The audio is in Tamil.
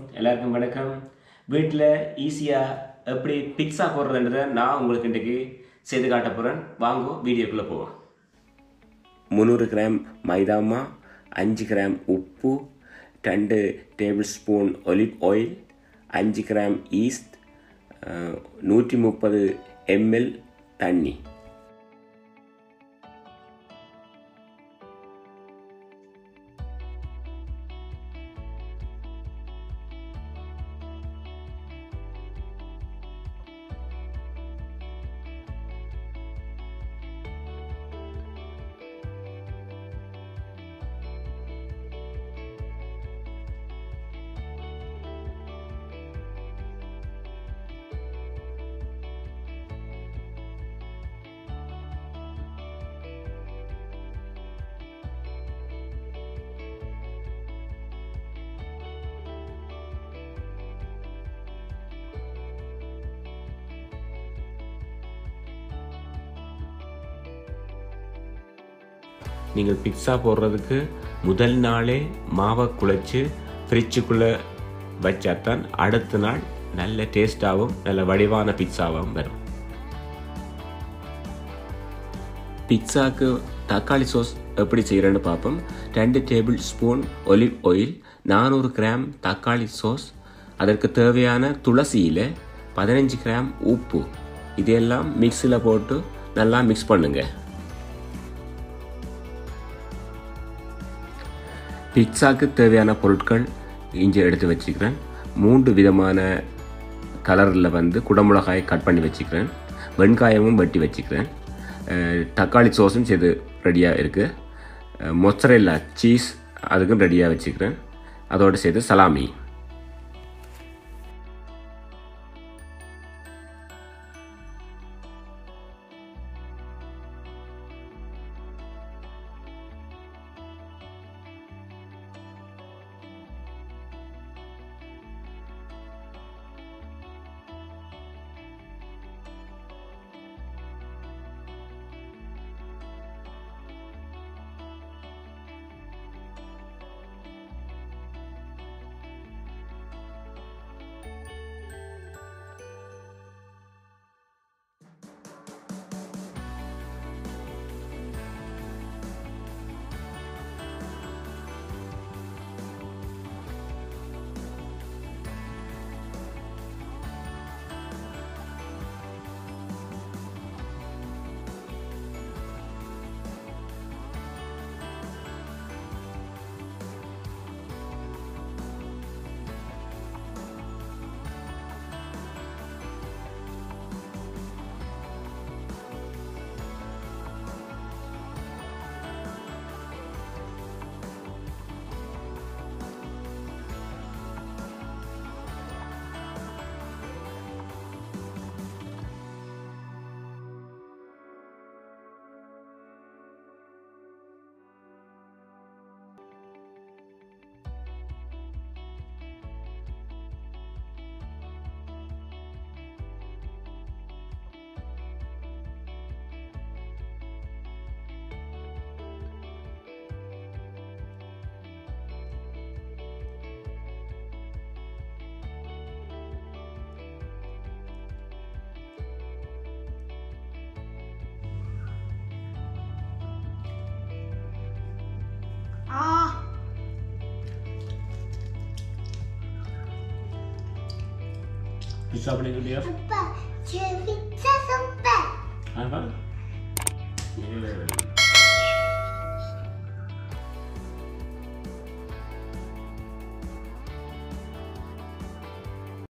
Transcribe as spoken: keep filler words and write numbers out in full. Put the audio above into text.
எல்லாருக்கும் வணக்கம். வீட்டில் ஈஸியாக எப்படி பிட்ஸா போடுறதுன்றதை நான் உங்களுக்கு இன்றைக்கு செய்து காட்ட போகிறேன். வாங்க வீடியோக்குள்ளே போவோம். முந்நூறு கிராம் மைதாமா, அஞ்சு கிராம் உப்பு, ரெண்டு டேபிள் ஸ்பூன் ஒலிவ் ஆயில், அஞ்சு கிராம் ஈஸ்ட், நூற்றி முப்பது எம்எல் தண்ணி. நீங்கள் பிட்ஸா போடுறதுக்கு முதல் நாளே மாவை குழைச்சி ஃப்ரிட்ஜுக்குள்ளே வச்சாத்தான் அடுத்த நாள் நல்ல டேஸ்டாகவும் நல்ல வடிவான பிட்ஸாகவும் வரும். பிட்ஸாவுக்கு தக்காளி சாஸ் எப்படி செய்கிறேன்னு பார்ப்போம். ரெண்டு டேபிள் ஸ்பூன் ஒலிவ் ஆயில், நானூறு கிராம் தக்காளி சாஸ், அதற்கு தேவையான துளசி இலை, பதினஞ்சு கிராம் உப்பு, இதெல்லாம் மிக்ஸியில் போட்டு நல்லா மிக்ஸ் பண்ணுங்கள். பிட்ஸாக்கு தேவையான பொருட்கள் இஞ்சி எடுத்து வச்சுக்கிறேன். மூன்று விதமான கலரில் வந்து குடமிளகாய் கட் பண்ணி வச்சுக்கிறேன். வெங்காயமும் வெட்டி வச்சுக்கிறேன். தக்காளி சோஸும் செய்து ரெடியாக இருக்குது. மொச்சரெல்லா சீஸ் அதுக்கும் ரெடியாக வச்சுக்கிறேன். அதோடு சேர்த்து salami. Pizza apa nih dia? Pizza, pizza sampai. Apa? Yeah.